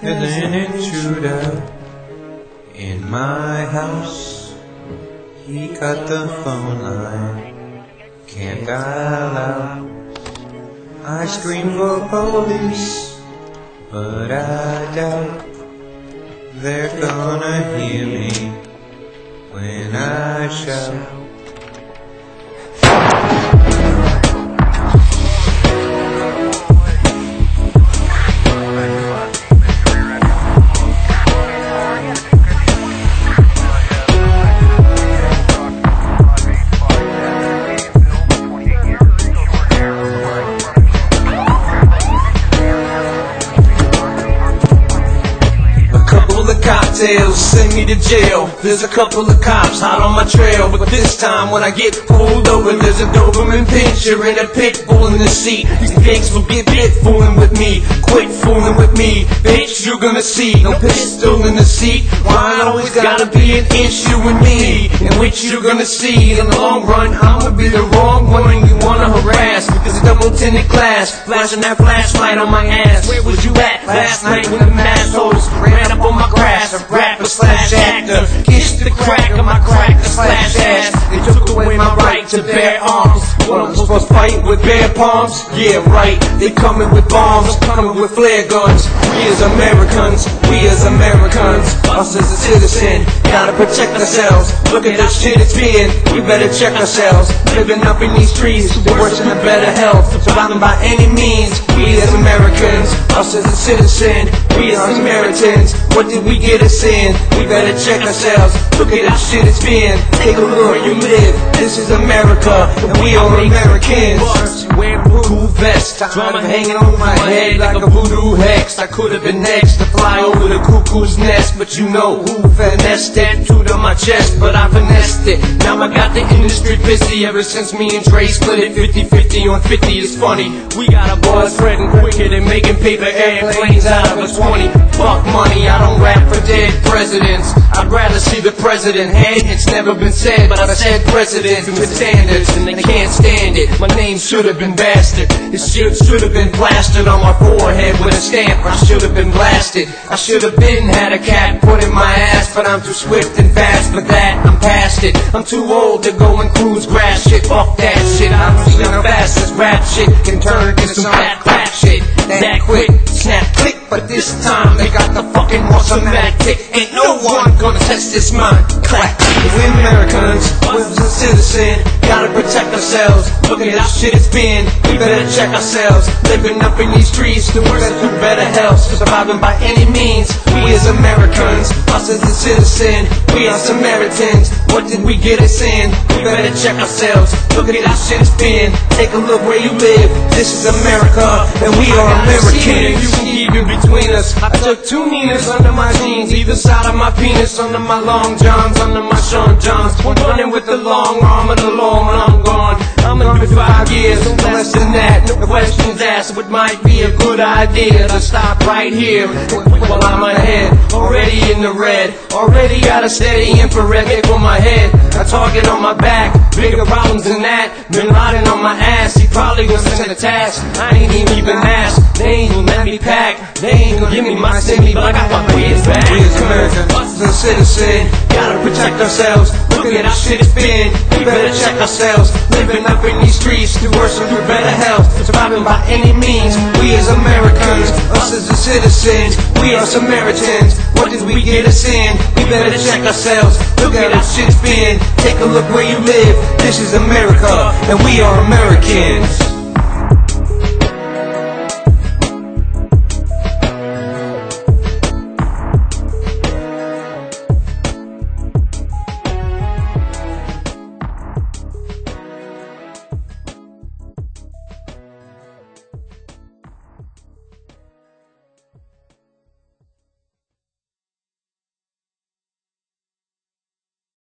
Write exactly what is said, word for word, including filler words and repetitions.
There's an intruder in my house. He cut the phone line, can't dial out. I scream for police, but I doubt they're gonna hear me when I shout. Cocktails send me to jail. There's a couple of cops hot on my trail, but this time when I get pulled over, there's a Doberman pinscher and a pit bull in the seat. These pigs will get bit fooling with me. Quit fooling with me, bitch, you're gonna see. No pistol in the seat. Why always gotta be an issue with me? In which you're gonna see in the long run, I'ma be the wrong one you wanna harass. There's a double tinted glass, flashing that flashlight on my ass. Where was you at last night when the assholes ran up on my grass? A rapper slash actor kissed the crack of my cracker slash ass. They took away my right to bear arms. What, I'm supposed to fight with bare palms? Yeah, right. They coming with bombs, coming with flare guns. We as Americans, we as Americans, us as a citizen, gotta protect ourselves. Look at the shit it's been, we better check ourselves. Living up in these trees, the worse and the better health. Surviving by any means, we as Americans, us as a citizen, we as Samaritans. What did we get us in? We better check ourselves. Look at the shit it's been. Take a look where you live. This is America, and we are Americans. Wear blue vests, drama hanging on my head like a voodoo hex. I could have been next to fly over the cuckoo's nest, but you know who finessed that tattooed on my chest, but I finessed it. Now I got the industry busy ever since me and Dre split it fifty fifty on fifty. It's funny, we got our boys spreading quicker than making paper airplanes out of a twenty. Fuck money, I don't rap for dead presidents. I'd rather see the president head. It's never been said, but I said president with standards, and they can't stand it. My name should have been bastard. This shit should have been plastered on my forehead with a stamp. I should have been blasted. I should have been had a cat put in my ass, but I'm too swift and fast for that. I'm past it. I'm too old to go and cruise grass shit. Fuck that shit. I'm see how fast this rap shit can turn into some fat crap shit. That quick, snap, click. But this time they got the fucking automatic. Ain't no one gonna test this mind. Clack. We Americans, we're a citizen, gotta protect ourselves. Look at how shit it's been. We better check ourselves. Living up in these streets, the worst to better health. Surviving by any means. We as Americans, us as a citizen, we are Samaritans. What did we get us in? We better check ourselves. Look at how shit it's been. Take a look where you live. This is America, and we are Americans. You can keep it between us. I took two Ninas under my jeans, either side of my penis, under my long johns, under my Sean Johns. One running with the long arm of the long I'm gone. I'm in for five years, no less than that. No questions asked, what might be a good idea to stop right here while I'm ahead. Already in the red, already got a steady infrared kick on my head. A target on my back, bigger problems than that. Been riding on my ass, he probably gonna send a task. I ain't even even asked, they ain't gonna let me pack. They ain't gonna give me my city, but I got my kids back. We as Americans, us as a citizen, gotta protect ourselves. Look at how shit it's been. We better check ourselves. Living up in these streets, to worse and for better health. Surviving by any means. We as Americans, us as a citizens, we are Samaritans. What did we get us in? We better check ourselves. Look at how shit it's been. Take a look where you live. This is America, and we are Americans.